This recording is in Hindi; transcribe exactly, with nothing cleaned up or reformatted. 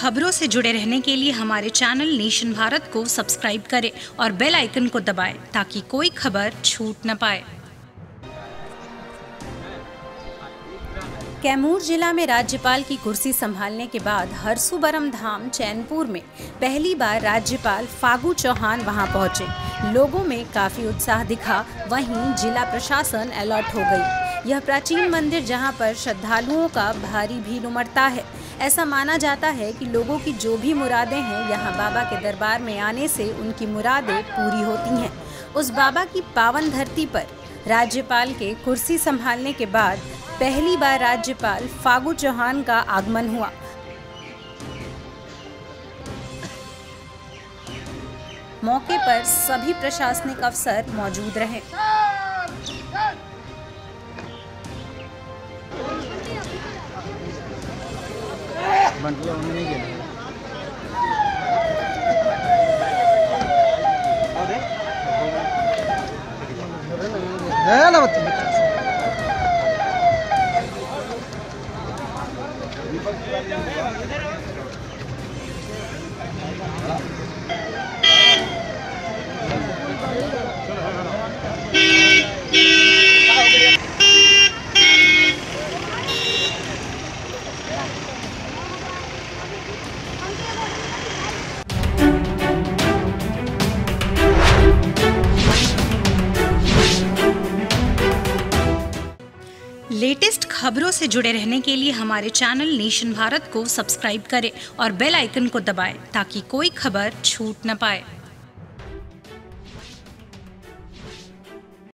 खबरों से जुड़े रहने के लिए हमारे चैनल नेशन भारत को सब्सक्राइब करें और बेल आइकन को दबाएं ताकि कोई खबर छूट न पाए। कैमूर जिला में राज्यपाल की कुर्सी संभालने के बाद हरसुबरम धाम चैनपुर में पहली बार राज्यपाल फागू चौहान वहां पहुंचे। लोगों में काफी उत्साह दिखा। वहीं जिला प्रशासन अलर्ट हो गई। यह प्राचीन मंदिर जहां पर श्रद्धालुओं का भारी भीड़ उमड़ता है। ऐसा माना जाता है कि लोगों की जो भी मुरादें हैं यहां बाबा के दरबार में आने से उनकी मुरादें पूरी होती हैं। उस बाबा की पावन धरती पर राज्यपाल के कुर्सी संभालने के बाद पहली बार राज्यपाल फागू चौहान का आगमन हुआ। मौके पर सभी प्रशासनिक अफसर मौजूद रहे। लेटेस्ट खबरों से जुड़े रहने के लिए हमारे चैनल नेशन भारत को सब्सक्राइब करें और बेल आइकन को दबाएं ताकि कोई खबर छूट न पाए।